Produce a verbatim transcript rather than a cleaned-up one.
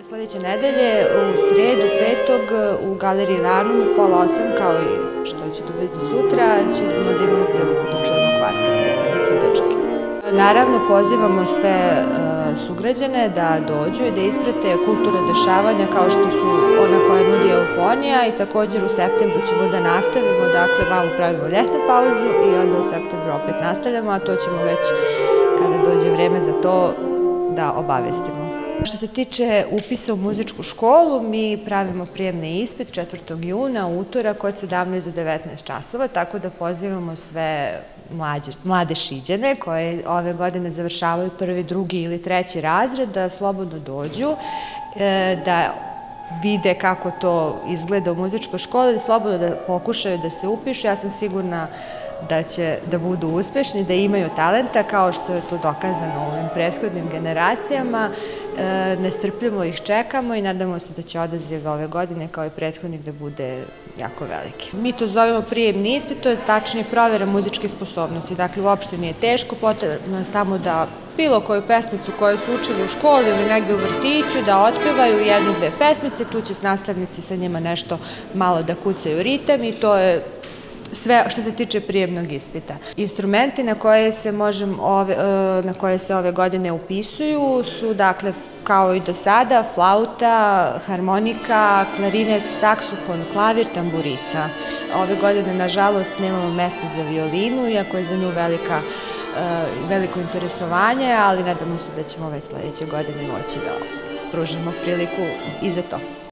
Sledeće nedelje, u sredu, petog, u Galeriji Lanum u pola osam, kao i što će to biti sutra, ćemo da imamo priliku da čujemo kvartet Ludački. Naravno, pozivamo sve sugrađane da dođu i da isprate kulturne dešavanja kao što su ona koja nudi Eufonija i također u septembru ćemo da nastavimo, dakle, malo pravimo ljetnu pauzu i onda u septembru opet nastavljamo, a to ćemo već, kada dođe vreme za to, da obavestimo. Što se tiče upisa u muzičku školu, mi pravimo prijemni ispit četvrtog juna, utorak od sedamnaest do devetnaest časova, tako da pozivamo sve mlade Šiđane koje ove godine završavaju prvi, drugi ili treći razred, da slobodno dođu, da vide kako to izgleda u muzičkoj školi, da slobodno da pokušaju da se upišu. Ja sam sigurna da će da budu uspešni, da imaju talenta, kao što je to dokazano u ovim prethodnim generacijama. Nestrpljivo ih čekamo i nadamo se da će odaziv ove godine, kao i prethodnih, da bude jako veliki. Mi to zovemo prijemni ispit, to je tačnije provera muzičke sposobnosti. Dakle, uopšte nije teško, potrebno je samo da bilo koju pesmicu koju su učili u školi ili negde u vrtiću, da otpevaju jednu, dve pesmice, tu će nastavnici sa njima nešto malo da kucaju ritam i to je sve što se tiče prijemnog ispita. Instrumenti na koje se ove, na koje se ove godine upisuju su, dakle, kao i do sada, flauta, harmonika, klarinet, saksofon, klavir, tamburica. Ove godine, nažalost, nemamo mesta za violinu, iako je za nju velika, veliko interesovanje, ali nadamo se da ćemo već sledeće godine moći da pružimo priliku i za to.